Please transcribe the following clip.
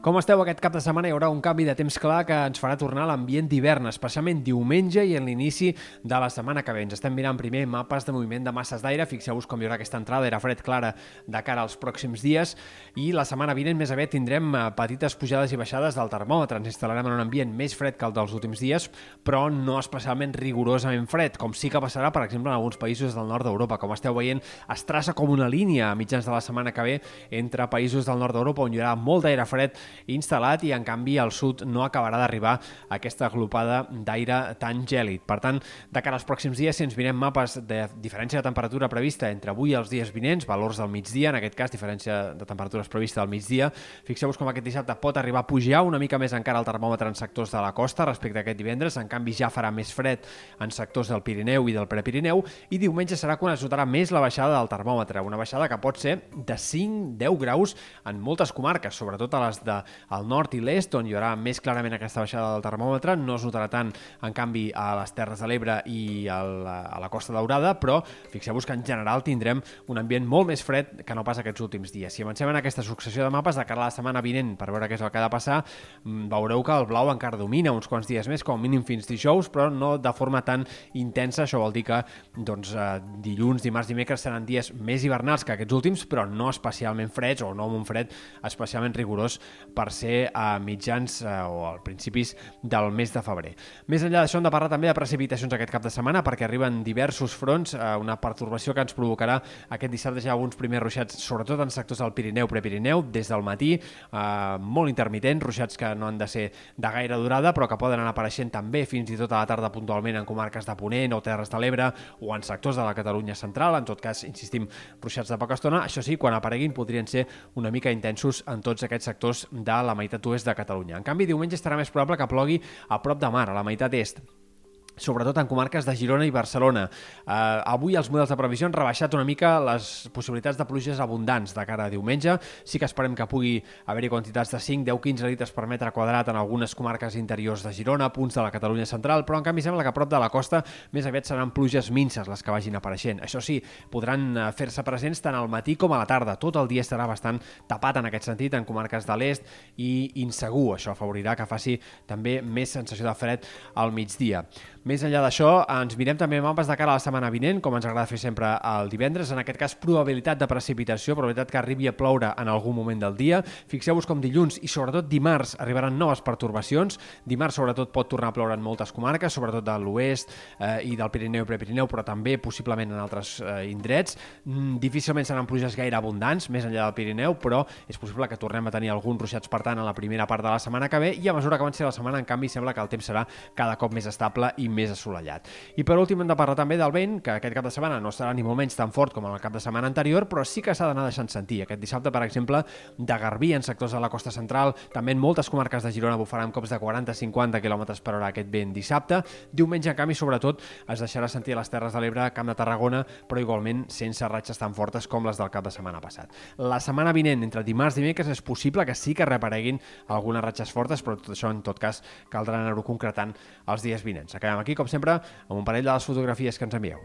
Com esteu aquest cap de setmana? Hi haurà un canvi de temps clar que ens farà tornar a l'ambient d'hivern, especialment diumenge i en l'inici de la setmana que ve. Ens estem mirant primer mapes de moviment de masses d'aire. Fixeu-vos com hi haurà aquesta entrada d'aire fred clara de cara als pròxims dies i la setmana vinent més aviat tindrem petites pujades i baixades del termòmetre. Ens instal·larem en un ambient més fred que el dels últims dies, però no especialment rigorosament fred, com sí que passarà, per exemple, en alguns països del nord d'Europa. Com esteu veient, es traça com una línia a mitjans de la setmana que ve entre països del nord d'Europa on hi haurà molt d'aire fred instal·lat i, en canvi, al sud no acabarà d'arribar aquesta aglopada d'aire tan gèlid. Per tant, de cara als pròxims dies, si ens mirem mapes de diferència de temperatura prevista entre avui i els dies vinents, valors del migdia, en aquest cas, diferència de temperatures prevista del migdia, fixeu-vos com aquest dissabte pot arribar a pujar una mica més encara el termòmetre en sectors de la costa respecte a aquest divendres. En canvi, ja farà més fred en sectors del Pirineu i del Prepirineu, i diumenge serà quan es notarà més la baixada del termòmetre, una baixada que pot ser de 5-10 graus en moltes comarques, sobretot a les del nord i l'est, on hi haurà més clarament aquesta baixada del termòmetre. No es notarà tant, en canvi, a les Terres de l'Ebre i a la Costa Daurada, però fixeu-vos que en general tindrem un ambient molt més fred que no pas aquests últims dies. Si avancem en aquesta successió de mapes de cara a la setmana vinent per veure què és el que ha de passar, veureu que el blau encara domina uns quants dies més, com a mínim fins dijous, però no de forma tan intensa. Això vol dir que dilluns, dimarts, dimecres seran dies més hivernals que aquests últims, però no especialment freds o no amb un fred especialment rigorós per ser a mitjans o a principis del mes de febrer. Més enllà d'això, hem de parlar també de precipitacions aquest cap de setmana, perquè arriben diversos fronts, una pertorbació que ens provocarà aquest dissabte ja alguns primers ruixats, sobretot en sectors del Pirineu, Prepirineu, des del matí, molt intermitents, ruixats que no han de ser de gaire durada, però que poden anar apareixent també fins i tot a la tarda puntualment en comarques de Ponent o Terres de l'Ebre o en sectors de la Catalunya central. En tot cas, insistim, ruixats de poca estona. Això sí, quan apareguin podrien ser una mica intensos en tots aquests sectors de la meitat oest de Catalunya. En canvi, diumenge estarà més probable que plogui a prop de mar, a la meitat est, sobretot en comarques de Girona i Barcelona. Avui els models de previsió han rebaixat una mica les possibilitats de pluges abundants de cara a diumenge. Sí que esperem que pugui haver-hi quantitats de 5, 10, 15 litres per metre quadrat en algunes comarques interiors de Girona, punts de la Catalunya central, però en canvi sembla que a prop de la costa més aviat seran pluges minces les que vagin apareixent. Això sí, podran fer-se presents tant al matí com a la tarda. Tot el dia estarà bastant tapat en aquest sentit en comarques de l'est i insegur. Això afavorirà que faci també més sensació de fred al migdia. Més enllà d'això, ens mirem també mapes de cara a la setmana vinent, com ens agrada fer sempre el divendres. En aquest cas, probabilitat de precipitació, probabilitat que arribi a ploure en algun moment del dia. Fixeu-vos com dilluns i sobretot dimarts arribaran noves pertorbacions. Dimarts sobretot pot tornar a ploure en moltes comarques, sobretot de l'oest i del Pirineu i Prepirineu, però també possiblement en altres indrets. Difícilment seran pluges gaire abundants, més enllà del Pirineu, però és possible que tornem a tenir alguns ruixats, per tant, a la primera part de la setmana que ve, i a mesura que avanci la setmana, en canvi, sembla que el temps serà cada cop més estable i més assolellat. I per últim hem de parlar també del vent, que aquest cap de setmana no serà ni molt menys tan fort com el cap de setmana anterior, però sí que s'ha d'anar deixant sentir. Aquest dissabte, per exemple, de garbí en sectors de la costa central, també en moltes comarques de Girona bufarà amb cops de 40-50 km per hora aquest vent dissabte. Diumenge, en canvi, sobretot, es deixarà sentir a les Terres de l'Ebre, Camp de Tarragona, però igualment sense ratxes tan fortes com les del cap de setmana passat. La setmana vinent, entre dimarts i dimecres, és possible que sí que reapareguin algunes ratxes fortes, però tot això, en tot cas, caldrà anar-ho concretant els dies vinents. Acabem aquí, com sempre, amb un parell de les fotografies que ens envieu.